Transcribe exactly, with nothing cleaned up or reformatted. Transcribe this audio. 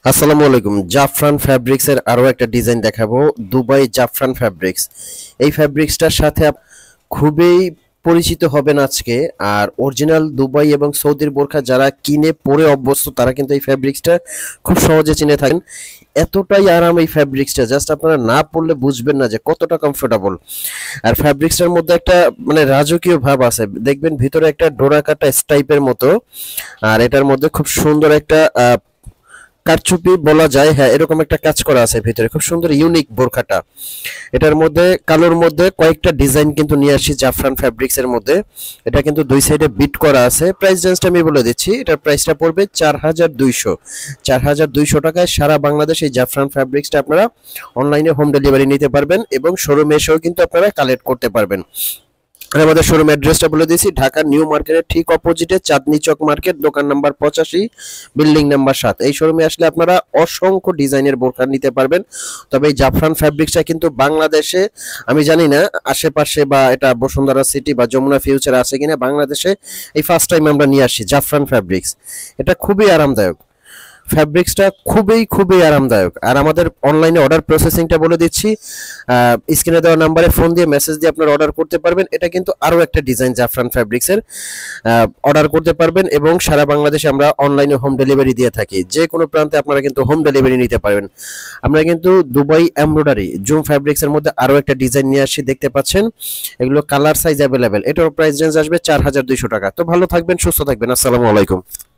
আসসালামু আলাইকুম। জাফরান ফ্যাব্রিক্স এর আরো একটা ডিজাইন দেখাবো, দুবাই জাফরান ফ্যাব্রিক্স। এই ফ্যাব্রিক্সটার সাথে আপ- খুবই পরিচিত হবেন আজকে। আর অরিজিনাল দুবাই এবং সৌদির বোরখা যারা কিনে পরে অভ্যস্ত তারা কিন্তু এই ফ্যাব্রিক্সটা খুব সহজে চিনে থাকেন। এতটাই আরাম এই ফ্যাব্রিক্সটা, জাস্ট আপনারা না পরলে বুঝবেন না যে কতটা কমফোর্টেবল। আর ফ্যাব্রিক্সটার মধ্যে একটা মানে রাজকীয় ভাব আছে, দেখবেন ভিতরে একটা ডোরা কাটা টাইপের মতো। আর এটার মধ্যে খুব সুন্দর একটা আহ, কারচুপি বলা যায়, হ্যাঁ এরকম একটা কাজ করা আছে ভিতরে, খুব সুন্দর ইউনিক বোরখাটা। এটার মধ্যে কালোর মধ্যে কয়েকটা ডিজাইন কিন্তু নিয়ে আসি জাফরান ফ্যাব্রিক্স এর মধ্যে। এটা কিন্তু দুই সাইডে বিট করা আছে। প্রাইস রেঞ্জটা আমি বলে দিচ্ছি, এটার প্রাইসটা পড়বে চার হাজার দুইশো। চার হাজার দুইশো টাকায় সারা বাংলাদেশ এই জাফরান ফ্যাব্রিক্সটা আপনারা অনলাইনে হোম ডেলিভারি নিতে পারবেন এবং শোরুমে এসেও কিন্তু আপনারা কালেক্ট করতে পারবেন। আর আমাদের শোরুম অ্যাড্রেসটা বলে দিয়েছি, ঢাকা নিউ মার্কেটের ঠিক অপোজিটে চাঁদনি চক মার্কেট, দোকান নাম্বার পঁচাশি, বিল্ডিং নাম্বার সাত। এই শোরুমে আসলে আপনারা অসংখ্য ডিজাইনের বোরখা নিতে পারবেন। তবে এই জাফরান ফ্যাব্রিক্সটা কিন্তু বাংলাদেশে, আমি জানি না আশেপাশে বা এটা বসুন্ধরা সিটি বা যমুনা ফিউচার আছে কিনা, বাংলাদেশে এই ফার্স্ট টাইম আমরা নিয়ে আসি জাফরান ফ্যাব্রিক্স। এটা খুবই আরামদায়ক, ফ্যাব্রিক্সটা খুবই খুবই আরামদায়ক। আর আমাদের অনলাইনে অর্ডার প্রসেসিংটা বলে দিচ্ছি, স্ক্রিনে দেওয়া নাম্বারে ফোন দিয়ে মেসেজ দিয়ে আপনারা অর্ডার করতে পারবেন। এটা কিন্তু আরও একটা ডিজাইন জাফরান ফ্যাব্রিক্সের, অর্ডার করতে পারবেন এবং সারা বাংলাদেশে আমরা অনলাইনে হোম ডেলিভারি দিয়ে থাকি। যে কোনো প্রান্তে আপনারা কিন্তু হোম ডেলিভারি নিতে পারবেন। আমরা কিন্তু দুবাই এমব্রয়ডারি জুম ফ্যাব্রিক্সের মধ্যে আরও একটা ডিজাইন নিয়ে আসছি, দেখতে পাচ্ছেন। এগুলো কালার সাইজ অ্যাভেলেবেল। এটার প্রাইস রেঞ্জ আসবে চার হাজার দুইশো টাকা। তো ভালো থাকবেন, সুস্থ থাকবেন, আসসালামু আলাইকুম।